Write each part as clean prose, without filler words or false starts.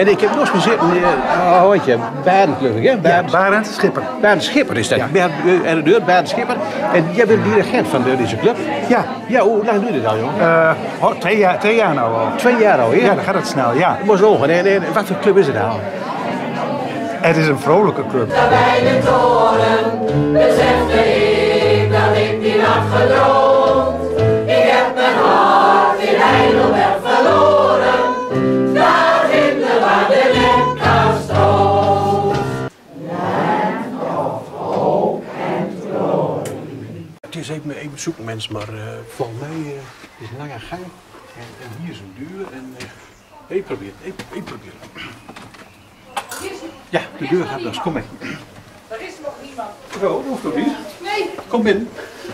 En ik heb nog eens zitten, weet je, Barend, geloof ik, hè? Barend Schipper. Barend Schipper is dat. Ja. En de deur, Barend Schipper. En jij bent dirigent van deze club? Ja. Ja, hoe lang doe je dat al, jongen? 2 jaar nou al. 2 jaar al, ja? Ja, dan gaat het snel, ja. Ik moest logen. En wat voor club is het nou? Het is een vrolijke club. Bij de toren besefte ik dat ik die nacht gedroomd. Ik heb mijn hart in Heidelberg verloren. Daar vinden waar de Neckar stroomt. Land of hope and glory. Het is even zoeken, mensen, maar volgens mij is een lange gang. En hier is een deur. En ik probeer het. Ik probeer het. Ja, de deur gaat dus. Kom mee. Er is nog niemand. Oh, dat hoeft ook niet. Nee. Kom binnen.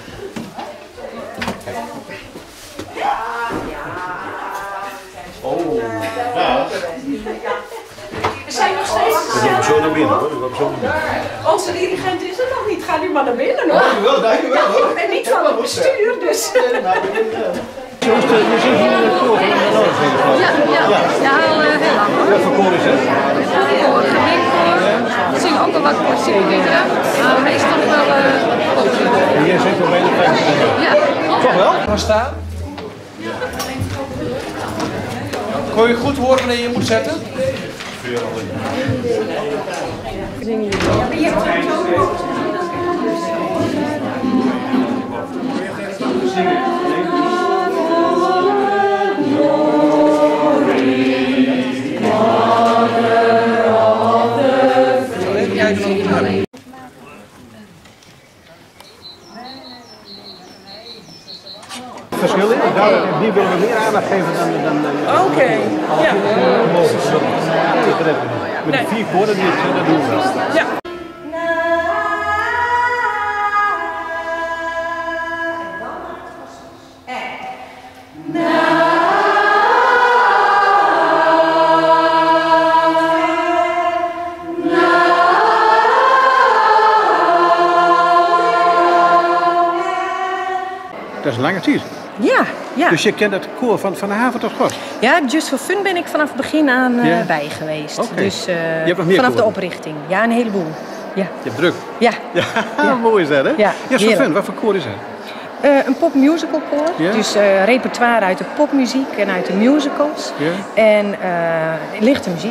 Oh, ja. We zijn nog steeds. We gaan zo naar binnen hoor. We gaan zo naar binnen. Onze dirigent is er nog niet. Ga nu maar naar binnen hoor. Dankjewel hoor. Ik ben niet van het bestuur, dus. Jongens, je zit hier in het koor van de Noordzee. Ja, al heel lang hoor. Wat voor koor is het? Voor gemeentekoor. We zingen ook al wat klassieke liederen. Maar hij is toch wel En jij zit wel bij de vijf. ja. Toch wel? Gaan staan. Kon je goed horen wanneer je moet zetten? Verschil in. Die willen we meer aandacht geven dan Oké. Ja. met de 4 koorden die het dat doen we wel. Ja. Dat is een lange tijd. Ja. Dus je kent het koor van de haven tot gort. Ja, Just for Fun ben ik vanaf het begin aan Ja. bij geweest. Oké. Dus Je hebt nog meer vanaf de koren? oprichting. Ja, een heleboel. Ja. Je hebt druk. Ja. Ja, mooi is dat hè? Ja, Ja, zo heerlijk. fun. Wat voor koor is dat? Een popmusical koor. Ja. Dus repertoire uit de popmuziek en uit de musicals. Ja. En lichte muziek.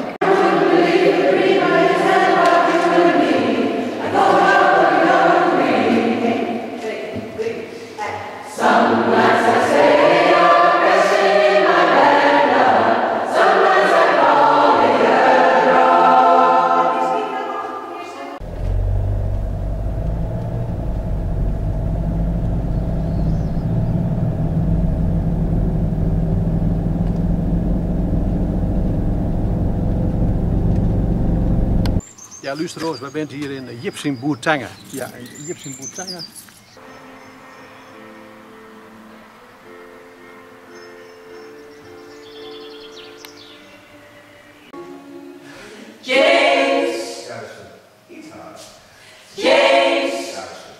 Ja, luister Roos, we zijn hier in Jipsing Boertangen. Ja, Jipsing Boertangen. James. James.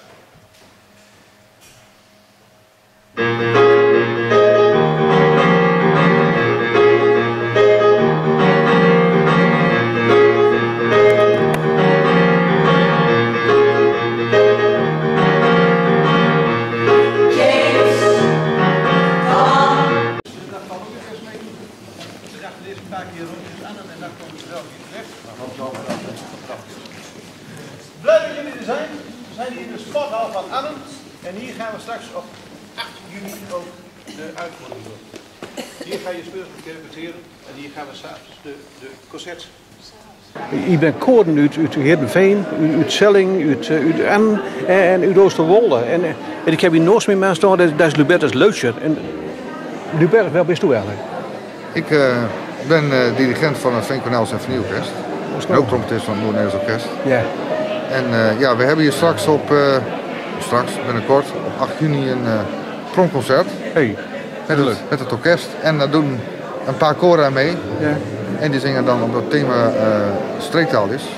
Blij dat jullie er zijn. We zijn hier in de sporthal van Annen. En hier gaan we straks op 8 juni ook de uitvoering doen. Hier ga je speurs repeteren en hier gaan we s'avonds de concerts. Ik ben koorden uit Heerenveen, uit Zelling, uit Annen en uit Oosterwolde. En ik heb hier nog meer mensen staan, dat is Lubertus Leutjer. En Lubertus, waar bent u eigenlijk? Ik ben dirigent van het Veenkanaal Symfonieorkest. En ook trompetist van het Noord-Nederlands Orkest. Ja. En ja, we hebben hier straks binnenkort op 8 juni een pronkconcert Hey, met het orkest. En daar doen een paar koren aan mee. ja. En die zingen dan omdat het thema streektaal is.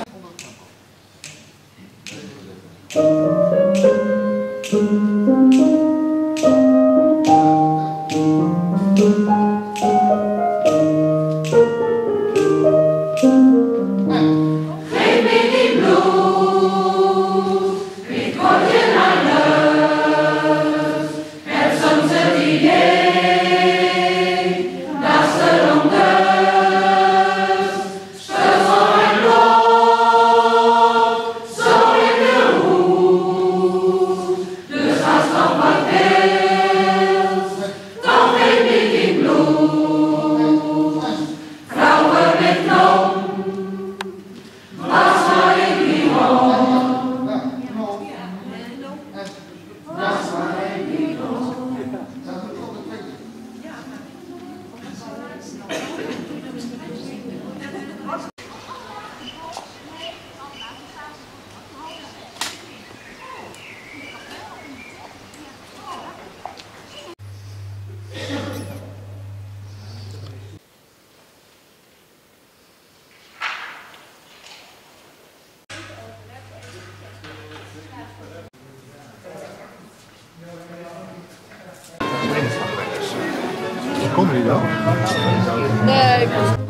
komt hij dan? Nee,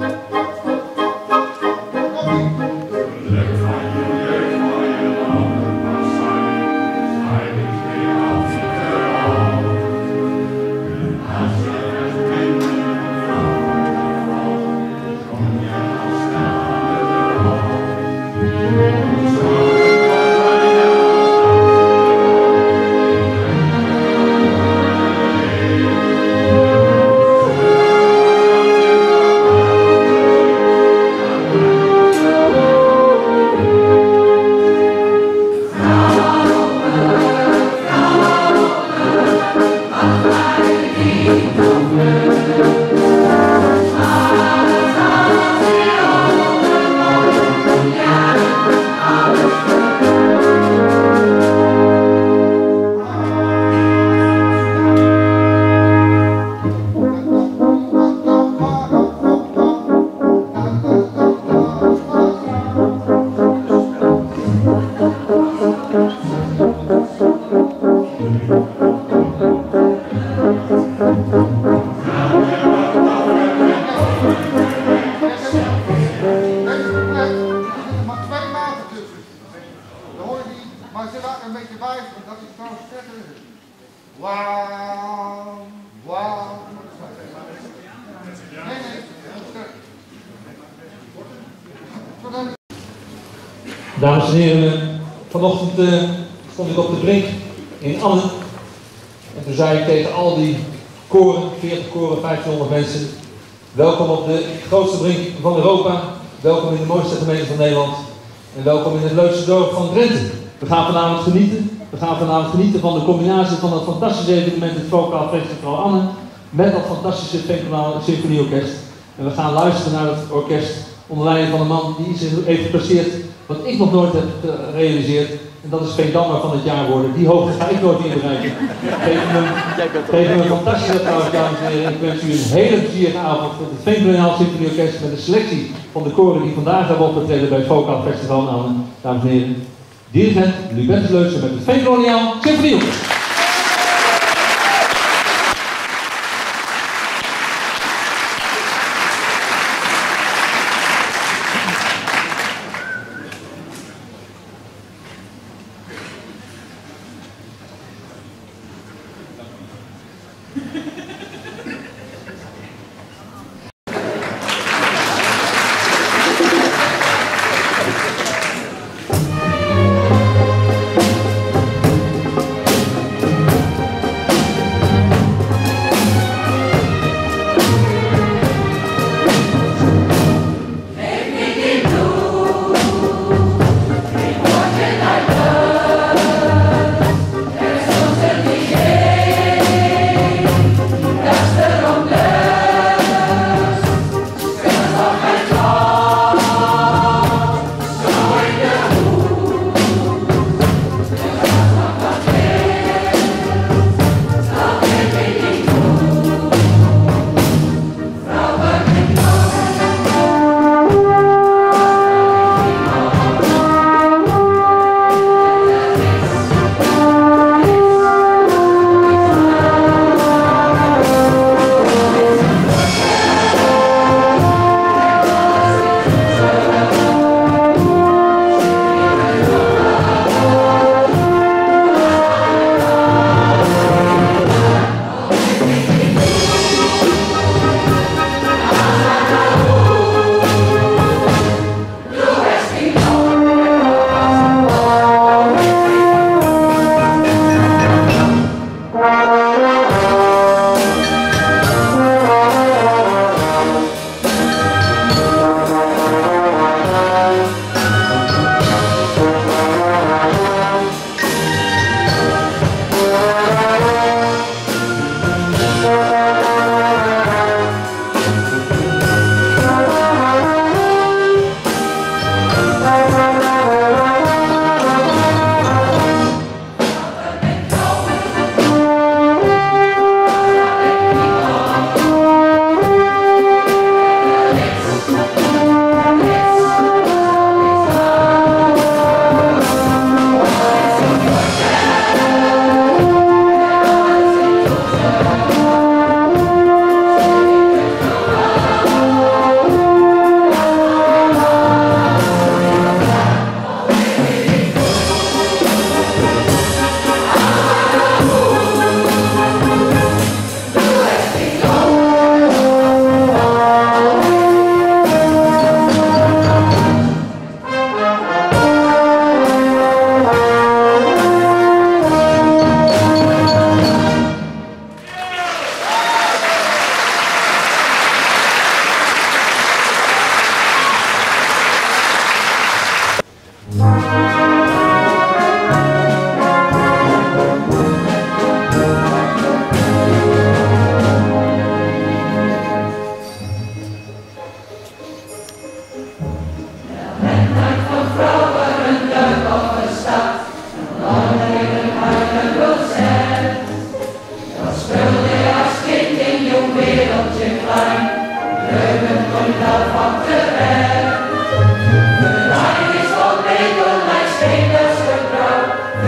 Dames en heren, vanochtend stond ik op de brink in Anne en toen zei ik tegen al die koren, 40 koren, 1500 mensen, welkom op de grootste brink van Europa, welkom in de mooiste gemeente van Nederland en welkom in het leukste dorp van Drenthe. We gaan vanavond genieten van de combinatie van dat fantastische evenement, het Vocaal Festival Anne, met dat fantastische Fenkelare Symfonieorkest. En we gaan luisteren naar het orkest onder leiding van een man die iets heeft gepresteerd wat ik nog nooit heb gerealiseerd. En dat is Veendammer van het jaar worden. Die hoogte ga ik nooit in bereiken. Geef hem een fantastische applaus, dames en heren. Ik wens u een hele plezierige avond met het Veenkoloniaal Symfonieorkest met de selectie van de koren die vandaag hebben opgetreden bij het Vocaal Festival in Anne. Dames en heren, dirigent Lubens Leutsen met het Veenkoloniaal Symfonieorkest.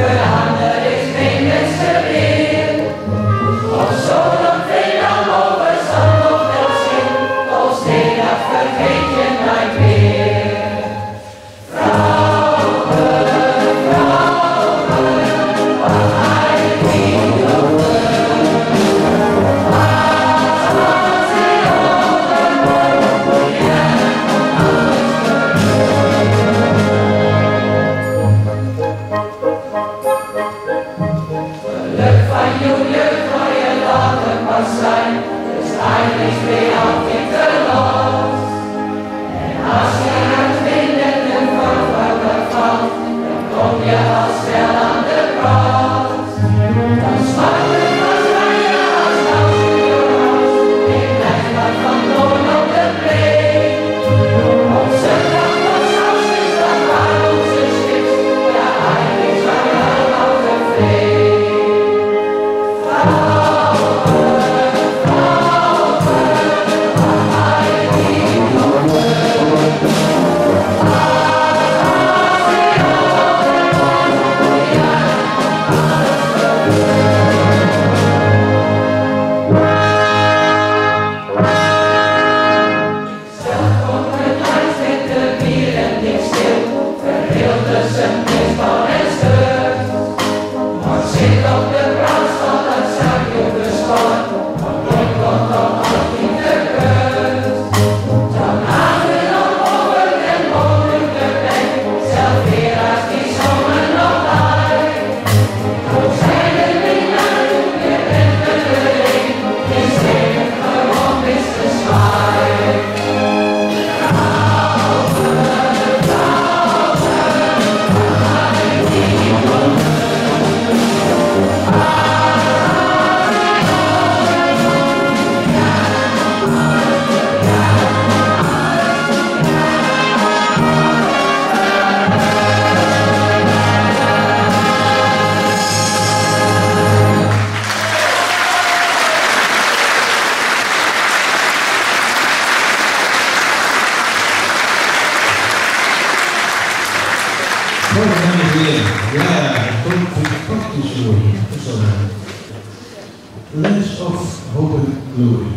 Lands of Hope and Glory.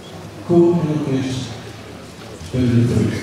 Koor en orkest spelen terug.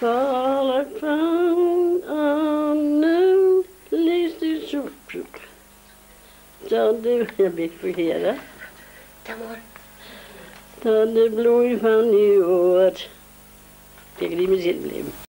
Valk van Anne, lees de zoekzoek. Dat heb ik vergeten. Dan de bloei van die oort. Ik kan niet meer zitten blijven.